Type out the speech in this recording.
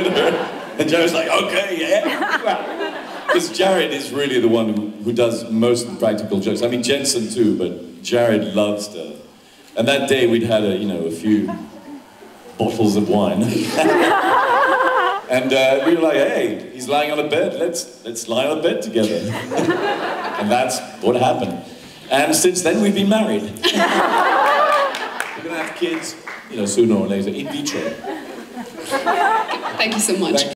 And Jared was like, okay, yeah. Because Jared is really the one who does most of the practical jokes. I mean, Jensen too, but Jared loves stuff. And that day we'd had a few bottles of wine. And we were like, hey, he's lying on a bed, let's lie on a bed together. And that's what happened. And since then we've been married. We're gonna have kids, sooner or later, in vitro. Thank you so much.